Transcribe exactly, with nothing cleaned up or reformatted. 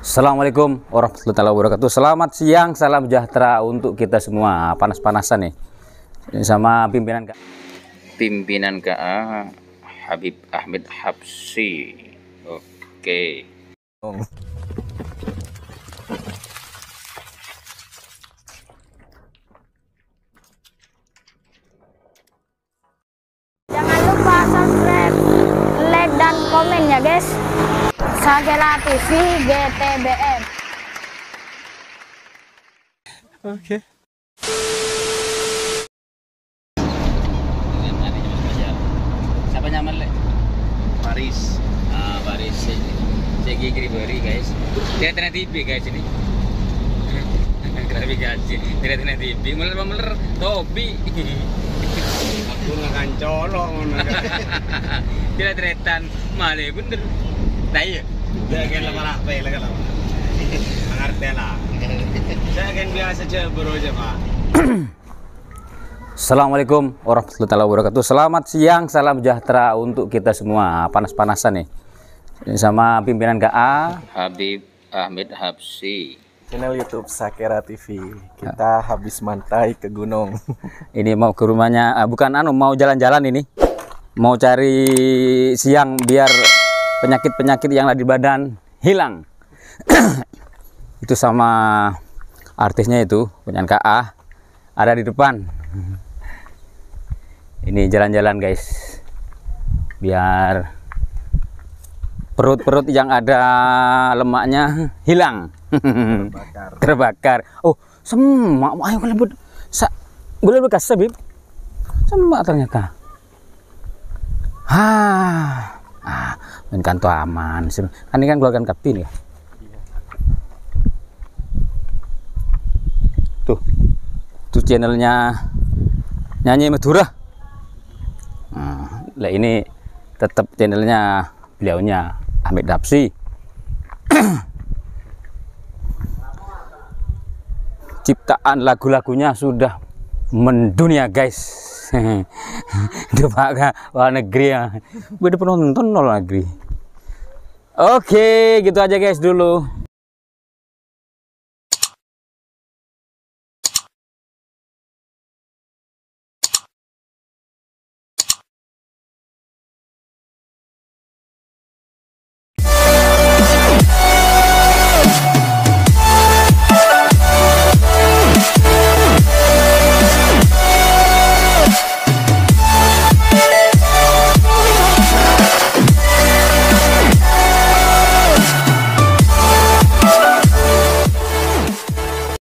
Assalamualaikum warahmatullahi wabarakatuh. Selamat siang, salam sejahtera untuk kita semua. Panas-panasan nih. Ini sama pimpinan K pimpinan K A Habib Ahmed Habsy. Oke. Oh. Jangan lupa subscribe, like, dan komen ya guys. Sagela T V G T B M. Oke. Siapa nyaman le? Paris. Ah, Paris. Saya gigi beri guys. Lihat T V guys ini. Navigasi, lihat T V. Meler-meler Tobi. Aku ngakan colok ngono. Tidak teretan male bener. Nah iya. Jangan lama pe lagi lama. Mengerti lah. Jangan biasa cebur aja pak. Assalamualaikum warahmatullahi wabarakatuh. Selamat siang, salam sejahtera untuk kita semua. Panas-panasan nih. Ini sama pimpinan K A Habib Ahmed Habsy. Channel YouTube Sakera T V. Kita habis mantai ke gunung. Ini mau ke rumahnya, ah, bukan anu, mau jalan-jalan ini. Mau cari siang biar penyakit-penyakit yang ada di badan hilang. Itu sama artisnya itu, punya K A, ada di depan. Ini jalan-jalan guys, biar perut-perut yang ada lemaknya hilang. Terbakar. Terbakar. Oh, semak. Ayo kalian bud. Sa boleh bekas Habib. Semak ternyata. Hah. Ah, kan tuh aman. Kan ini kan keluarkan kapin ya. Tuh. Tuh channelnya Nyanyi Madura. Nah, lah ini tetap channelnya beliaunya Ahmed Habsy. Ciptaan lagu-lagunya sudah mendunia guys. Itu Pak luar negeri ya. Beda penonton luar negeri. Oke, gitu aja guys dulu.